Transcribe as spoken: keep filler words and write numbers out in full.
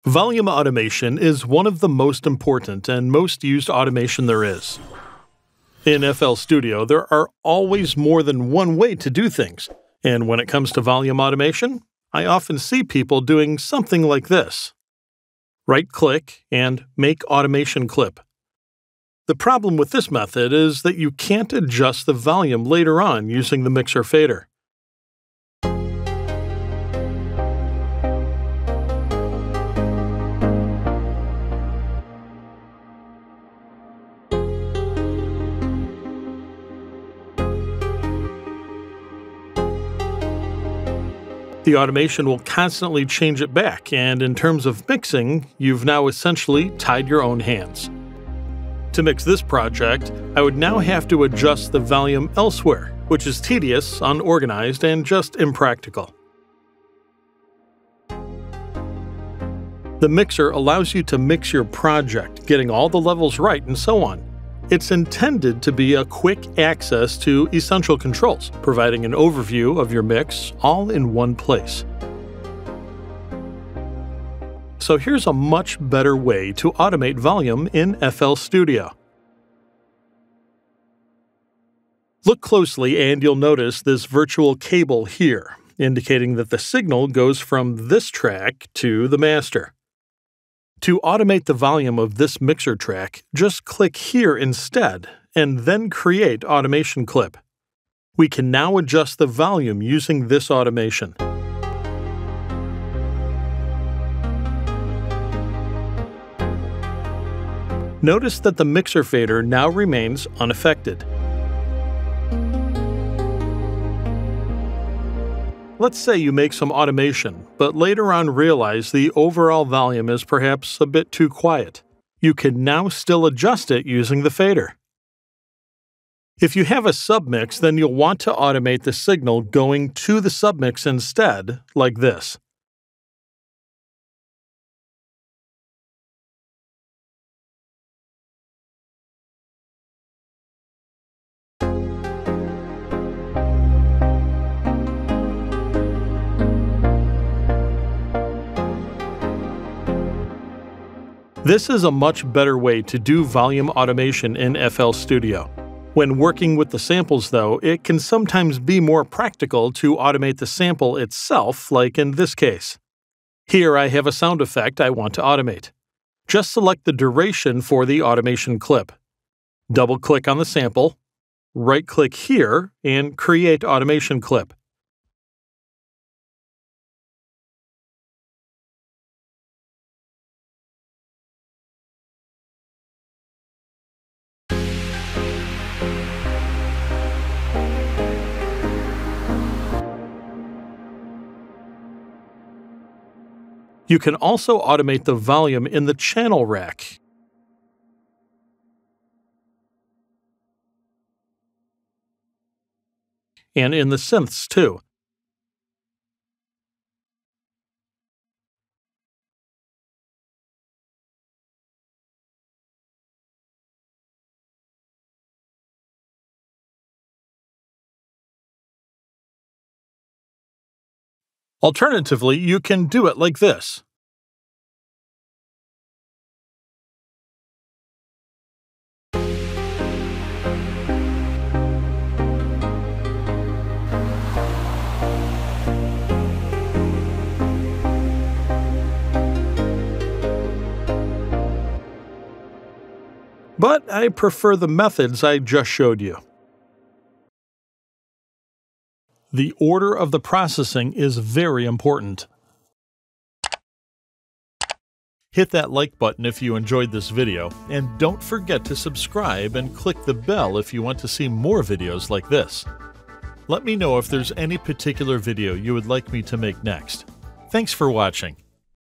Volume automation is one of the most important and most used automation there is. In F L Studio, there are always more than one way to do things, and when it comes to volume automation, I often see people doing something like this. Right-click and Make Automation Clip. The problem with this method is that you can't adjust the volume later on using the mixer fader. The automation will constantly change it back, and in terms of mixing, you've now essentially tied your own hands. To mix this project, I would now have to adjust the volume elsewhere, which is tedious, unorganized, and just impractical. The mixer allows you to mix your project, getting all the levels right and so on. It's intended to be a quick access to essential controls, providing an overview of your mix all in one place. So here's a much better way to automate volume in F L Studio. Look closely and you'll notice this virtual cable here, indicating that the signal goes from this track to the master. To automate the volume of this mixer track, just click here instead, and then create Automation Clip. We can now adjust the volume using this automation. Notice that the mixer fader now remains unaffected. Let's say you make some automation, but later on realize the overall volume is perhaps a bit too quiet. You can now still adjust it using the fader. If you have a submix, then you'll want to automate the signal going to the submix instead, like this. This is a much better way to do volume automation in F L Studio. When working with the samples, though, it can sometimes be more practical to automate the sample itself, like in this case. Here I have a sound effect I want to automate. Just select the duration for the automation clip. Double-click on the sample, right-click here, and create Automation Clip. You can also automate the volume in the channel rack. And in the synths, too. Alternatively, you can do it like this. But I prefer the methods I just showed you. The order of the processing is very important. Hit that like button if you enjoyed this video, and don't forget to subscribe and click the bell if you want to see more videos like this. Let me know if there's any particular video you would like me to make next. Thanks for watching.